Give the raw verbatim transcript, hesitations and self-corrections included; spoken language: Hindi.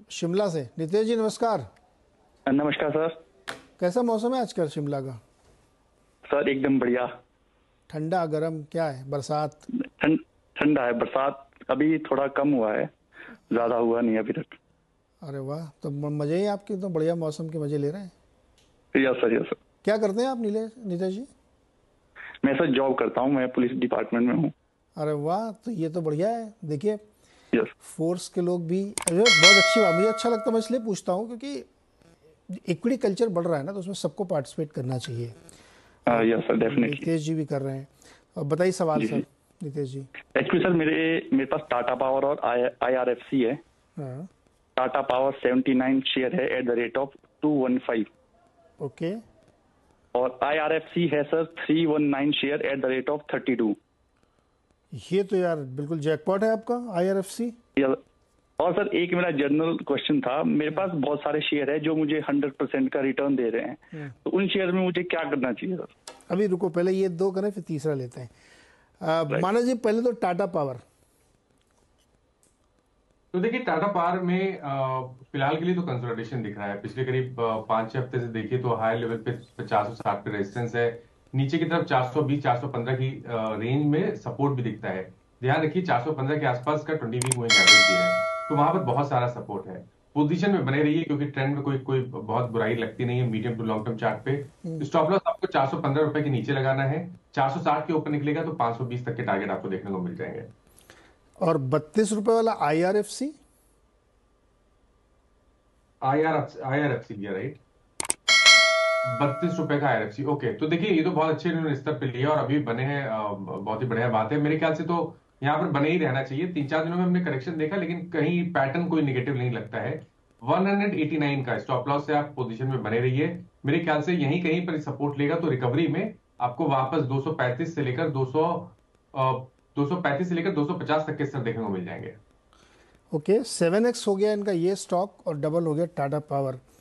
शिमला से। नितेश जी नमस्कार। नमस्कार सर। कैसा मौसम है आजकल शिमला का? सर एकदम बढ़िया। ठंडा गरम क्या है? बरसात? ठंड ठंडा है। बरसात अभी थोड़ा कम हुआ है, ज़्यादा हुआ नहीं अभी तक। अरे वाह, तो म- मजे ही आपके, तो बढ़िया मौसम के मजे ले रहे हैं। Yes sir, yes sir. क्या करते हैं आप नीले नितेश जी? मैं सर जॉब करता हूँ, मैं पुलिस डिपार्टमेंट में हूँ। अरे वाह, तो ये तो बढ़िया है। देखिए, यस। फोर्स के लोग भी, अरे बहुत अच्छी बात, मुझे अच्छा लगता है। मैं इसलिए पूछता हूँ क्योंकि इक्विटी कल्चर बढ़ रहा है ना, तो उसमें सबको पार्टिसिपेट करना चाहिए। और yes sir, definitely. Nitesh ji भी कर रहे हैं। और बताइए सवाल जी सर जी। नितेश जी। एक्चुअली सर मेरे मेरे पास टाटा पावर और आई आर एफ सी है। हाँ। Tata power seventy nine share at the the rate two one five okay, ओके। और आई आर एफ सी है sir three one nine share at the rate of thirty two. ये तो यार बिल्कुल जैकपॉट है आपका, आईआरएफसी। और सर एक मेरा जनरल क्वेश्चन था, मेरे पास बहुत सारे शेयर है जो मुझे हंड्रेड परसेंट का रिटर्न दे रहे हैं, तो उन शेयर में मुझे क्या करना चाहिए सर? अभी रुको, पहले ये दो करें फिर तीसरा लेते हैं। आ, राइट। माना जी पहले तो टाटा पावर। तो देखिए टाटा पावर में अ, फिलहाल के लिए तो कंसोलिडेशन दिख रहा है। पिछले करीब अ, पांच छह हफ्ते से देखिए तो हाई लेवल पे चार सौ साठ पे रेजिस्टेंस है। नीचे की तरफ चार सौ बीस चार सौ पंद्रह की रेंज में सपोर्ट भी दिखता है। ध्यान रखिए चार सौ पंद्रह के आसपास का ट्वेंटी वीक मूविंग एवरेज भी है, तो वहां पर बहुत सारा सपोर्ट है। पोजीशन में बने रहिए क्योंकि ट्रेंड में कोई कोई बहुत बुराई लगती नहीं है medium to long term chart पे। स्टॉप लॉस आपको चार सौ पंद्रह रुपए के नीचे लगाना है। चार सौ साठ के ऊपर निकलेगा तो पांच सौ बीस तक के टारगेट आपको देखने को मिल जाएंगे। और बत्तीस रुपए वाला IRFC. I R I R F C लिया राइट। बत्तीस रुपए का I R F C. Okay, तो देखिए ये तो बहुत अच्छे इन्होंने स्तर पे लिया और अभी बने हैं। अ, बहुत ही बढ़िया बात है। मेरे ख्याल से तो यहाँ पर बने ही रहना चाहिए। तीन चार दिनों में हमने करेक्शन देखा लेकिन कहीं पैटर्न कोई निगेटिव नहीं लगता है। वन एटी नाइन का स्टॉप लॉस से आप पोजीशन में बने रहिए। मेरे ख्याल से यहीं कहीं पर सपोर्ट लेगा तो रिकवरी में आपको वापस दो सौ पैंतीस से लेकर दो सौ दो सौ पैंतीस से लेकर दो सौ पचास तक के स्तर देखने को मिल जाएंगे। ओके, सेवन एक्स हो गया इनका ये स्टॉक और डबल हो गया टाटा पावर।